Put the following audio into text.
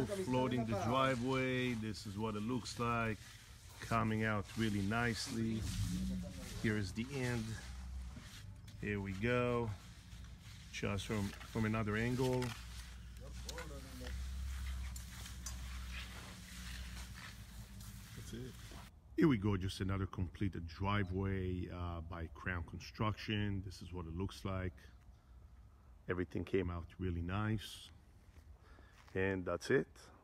floating the driveway. This is what it looks like, coming out really nicely. Here is the end. Here we go, just from another angle. That's it. Here we go, just another completed driveway by Crown Construction. This is what it looks like. Everything came out really nice. And that's it.